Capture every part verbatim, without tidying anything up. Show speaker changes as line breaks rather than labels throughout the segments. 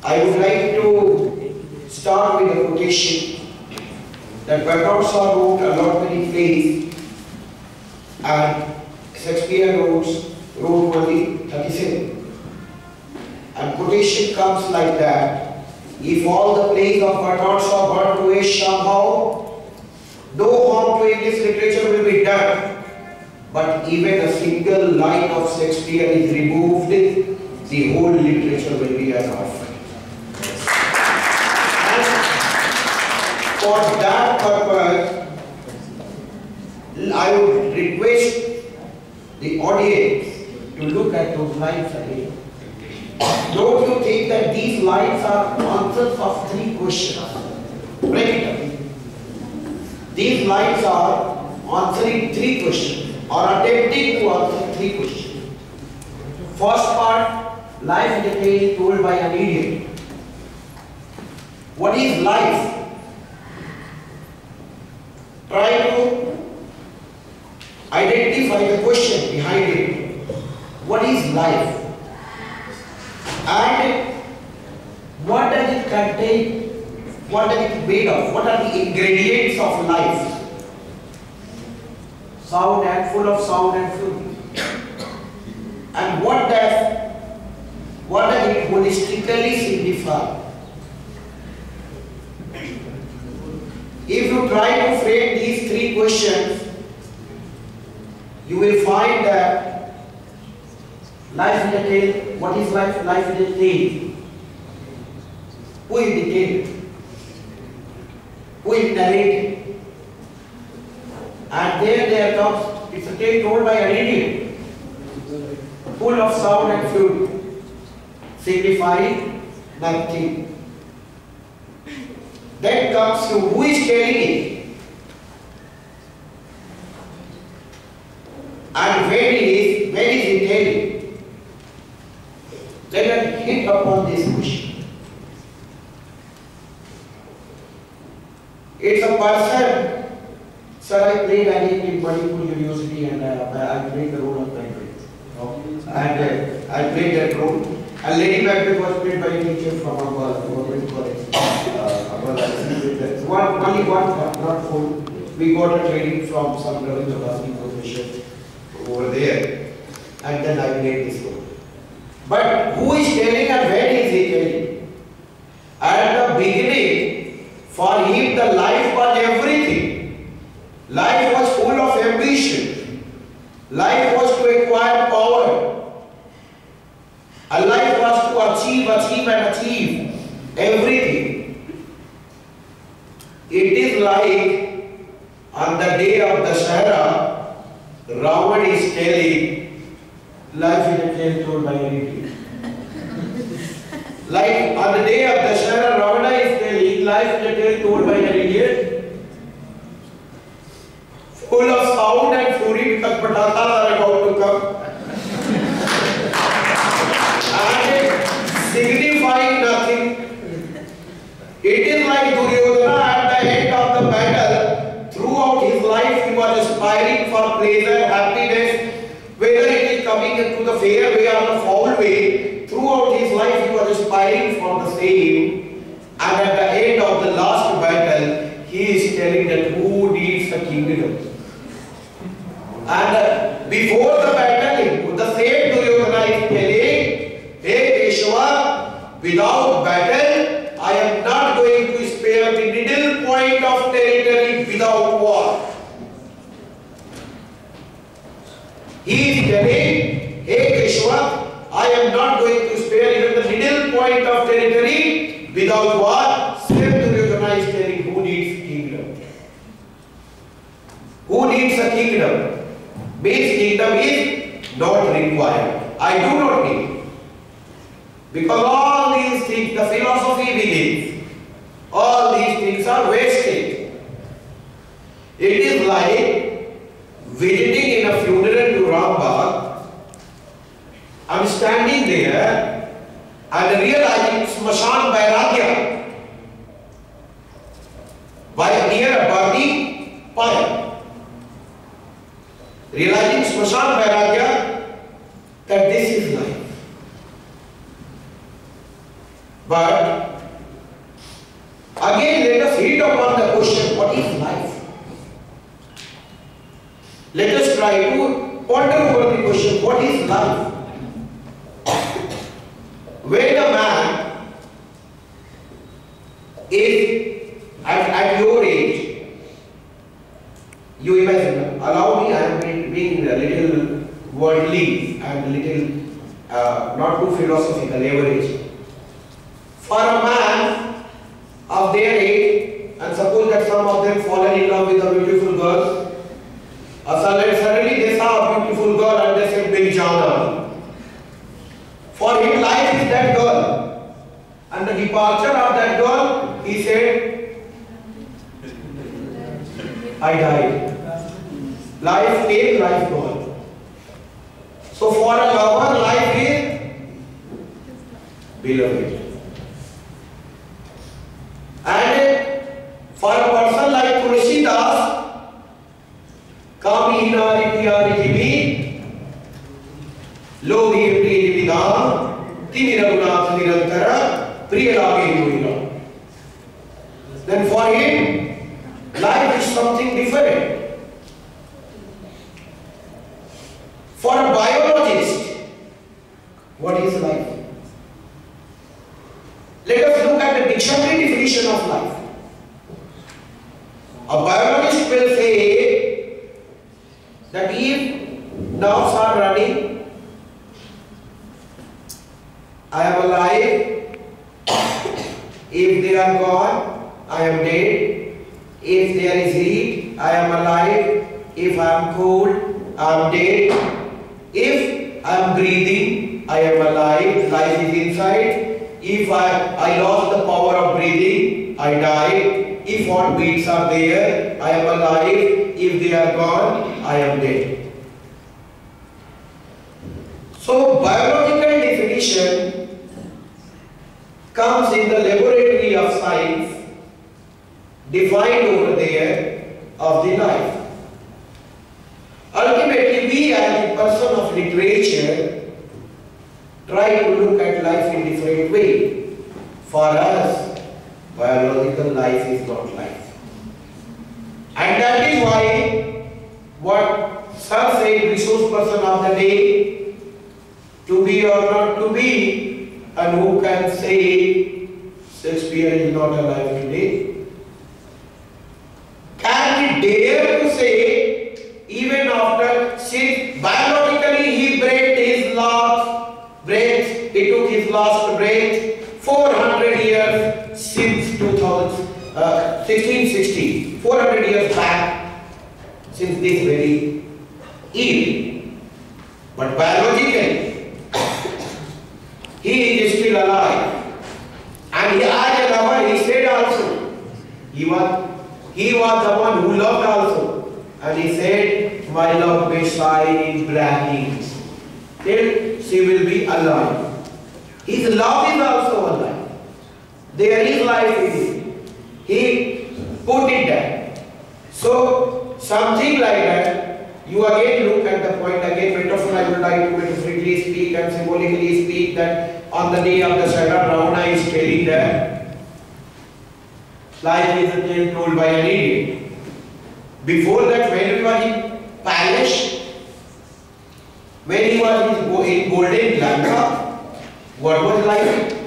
I would like to start with a quotation that Macbeth wrote a lot many plays and Shakespeare wrote, wrote only thirty-seven. And quotation comes like that: if all the plays of Macbeth are burned to waste somehow, no harm to English literature will be done. But even a single line of Shakespeare is removed, the whole literature will be an orphan. For that purpose, I would request the audience to look at those lines again. Don't you think that these lines are answers of three questions? Break it up. These lines are answering three questions, or attempting to answer three questions. First part, life is a tale told by an idiot. What is life? Try to identify the question behind it. What is life? And what does it contain? What is it made of? What are the ingredients of life? Sound and full of sound and food. And what does what does it holistically signify? If you try to frame these three questions, you will find that life is a tale. What is life? Life is a tale. Who is the tale? Who is narrating? And there there comes, it's a tale told by an idiot, full of sound and fluid, signifying nothing. Then comes to who is telling it, and when it is, when is it telling? Let us hit upon this question. It's a person. Sir, I played in Manipur University and uh, I played the role of Macbeth. Okay. And uh, I played that role. And Lady Macbeth was played by a teacher from our government college. Uh, one, only one, not full. We got a training from some Ravindra professor over there. And then I played this role. But who is telling and when is he telling? At the beginning, for him the life was everything. Life was full of ambition. Life was to acquire power. A life was to achieve, achieve and achieve everything. It is like on the day of Dashera, Ravan is telling, life is a tale told by an idiot. Like on the day of Dashera, Ravana is telling, life is a tale told by an idiot. Full of sound and fury because patakas are about to come. And signifying nothing. It is like Duryodhana at the end of the battle. Throughout his life he was aspiring for pleasure, happiness, whether it is coming into the fair way or the foul way. Throughout his life he was aspiring for the same. And at the end of the last battle, he is telling that who needs a kingdom. And uh, before the battle, the same Duryodhana is telling, hey Keshava, without battle, I am not going to spare the middle point of territory without war. He is telling, hey Keshava, I am not going to spare even the middle point of territory without war. Same Duryodhana is telling, who needs kingdom? Who needs a kingdom? Means kingdom is not required. I do not need. Because all these things, the philosophy begins. All these things are wasted. It is like visiting in a funeral to Rambagh. I am standing there and realizing Smashan Vairagya by near a burning pyre. Realizing Smashan Vairagya that this is life. But again, let us hit upon the question, what is life? Let us try to ponder over the question, what is life? When a man is at, at your age, you imagine, allow me, I am being a little worldly and a little uh, not too philosophical, average. For a man of their age, and suppose that some of them fallen in love with a beautiful girl, uh, suddenly they saw a beautiful girl and they said, Big Jana. For him, life is that girl. And the departure of that girl, he said, I died. Life came, life gone. So for a lover, life is beloved. And for a person like Tulsidas, Kami Hinari Piyari Jimi, Lohi Priya Vidam, Timi Raghunath Nirantara, Priya Lage Yuina. Then for him, life is something different. For a biologist, what is life? Let us look at the dictionary definition of life. A biologist will say that if nerves are running, I am alive. If they are gone, I am dead. If there is heat, I am alive. If I am cold, I am dead. If I am breathing, I am alive. Life is inside. If I, I lost the power of breathing, I die. If heartbeats are there, I am alive. If they are gone, I am dead. So biological definition comes in the laboratory of science, defined over there of the life. Ultimately, we as a person of literature try to look at life in different way. For us, biological life is not life. And that is why what Sir said, resource person of the day, to be or not to be, and who can say Shakespeare is not alive today? Can we dare to say, even after, since biologically he breathed his last breath, he took his last breath, four hundred years since two thousand, uh, sixteen sixty, four hundred years back, since this very year. But biologically, he is still alive. And he, as a lover, he said also, he was, he was the one who loved also. And he said, my love may shine in black ink, till she will be alive. His love is also alive. There is life in it. He put it there. So, something like that, you again look at the point, again metaphor, I would like to metaphorically speak and symbolically speak that on the day of the Saga, Ravana is telling that life is a tale told by an idiot. Before that, when he was in palace, when he was in golden Lanka, what was life?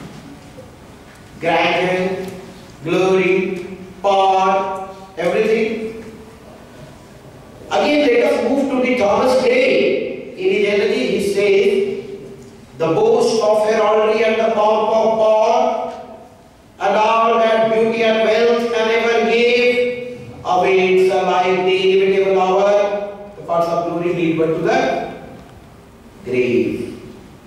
Grandeur, glory, power, everything. Again, let us move to the Thomas Gray. In his elegy, he says, the boast of heraldry and the pomp of power, and all that beauty and wealth can ever give, awaits a life the inevitable hour. The parts of glory lead but to the grave.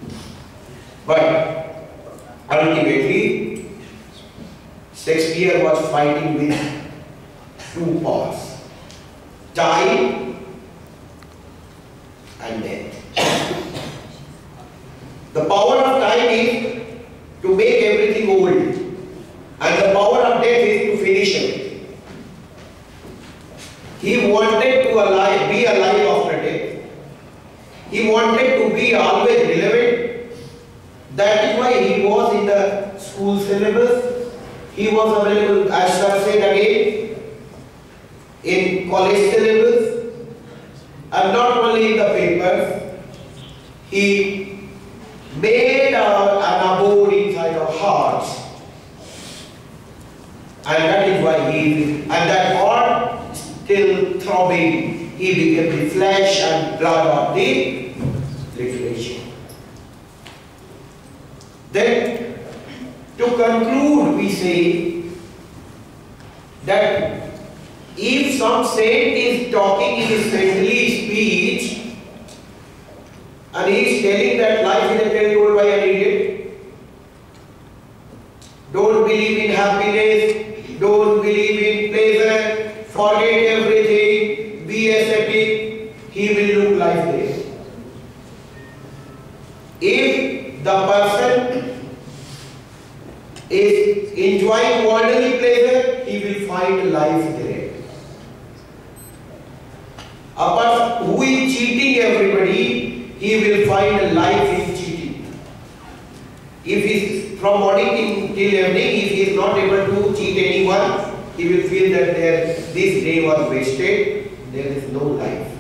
But ultimately, Shakespeare was fighting with two powers. Time and death. The power of time is to make everything old, and the power of death is to finish it. He wanted to alive, be alive after death. He wanted to be always relevant. That is why he was in the school syllabus, he was available, as I said again, in college syllabus, and not only in the papers. He made a, an abode inside our hearts, and that is why he is, and that heart still throbbing. He became the flesh and blood of the literature. Then, to conclude, we say that if some saint is talking in his saintly speech and he is telling that life is a tale told by an idiot, don't believe in happiness, don't believe in pleasure, forget everything, be ascetic, he will look like this. If the person is enjoying worldly pleasure, he will find life there. A person who is cheating everybody, he will find life in cheating. If he is from morning till evening, if he is not able to cheat anyone, he will feel that there, this day was wasted, there is no life.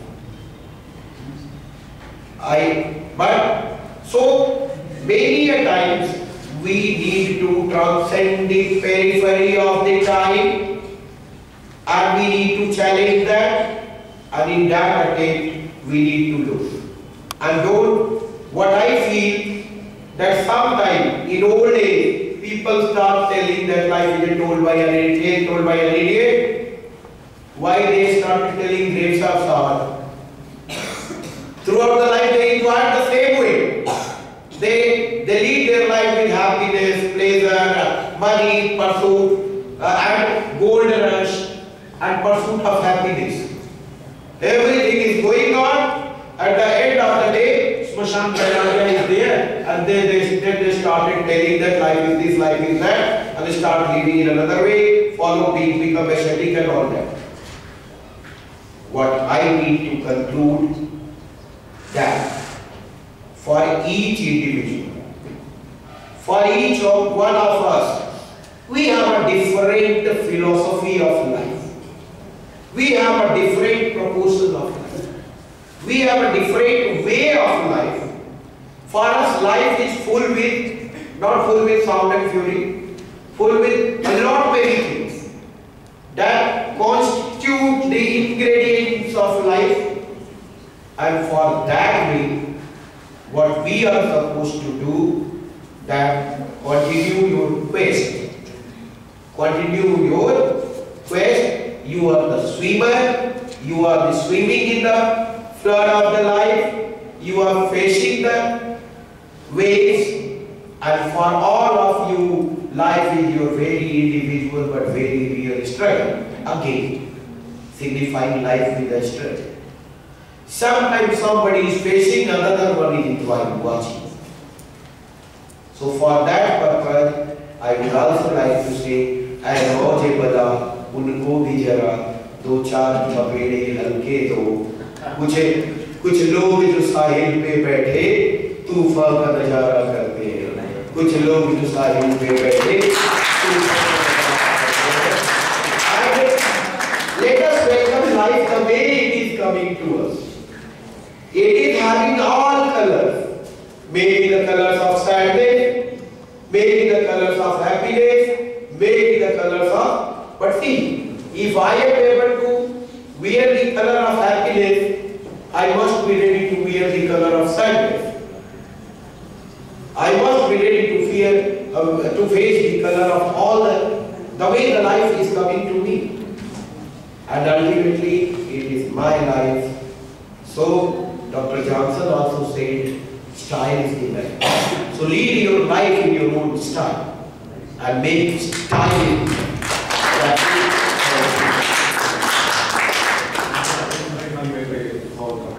I, but so many a times we need to transcend the periphery of the time, and we need to challenge that, and in that attempt we need to look. And don't, what I feel, that sometime in old age, people start telling that life is told by an idiot, told by an idiot. Why they started telling graves of sorrow? Throughout the life they enjoy the same way. They, they lead their life with happiness, pleasure, money, pursuit, uh, and gold rush, and pursuit of happiness. Everything is going on. At the end of the day, Smashan Kailaya is there, and then they, then they started telling that life is this, life is that, and they start living in another way, follow being, become ascetic and all that. What I need to conclude, that for each individual, for each of one of us, we have a different philosophy of life. We have a different proposal of life. We have a different way of life. For us, life is full with, not full with sound and fury, full with a lot many things that constitute the ingredients of life. And for that way, what we are supposed to do, that continue your quest. Continue your quest. You are the swimmer. You are the swimming in the flood of the life. You are facing the waves. And for all of you, life is your very individual but very real struggle. Again, signifying life with a struggle. Sometimes somebody is facing, another one is enjoying, watching. So for that purpose, I would also like to say, I know Jebala, unko bhi jara, do char chapede halke do, कुछ कुछ लोग जो साहिल पे बैठे तूफान का नजारा करते हैं, कुछ लोग जो साहिल पे बैठे let us welcome life the way it is coming to us. It is having all colors, maybe the colors of sadness, maybe the colors of happiness, maybe the colors of, but see, if I am able to wear the color of happiness, I must be ready to wear the color of sadness. I must be ready to fear, uh, to face the color of all the, the way the life is coming to me. And ultimately, it is my life. So, Doctor Johnson also said, style is the life. So, lead your life in your own style and make style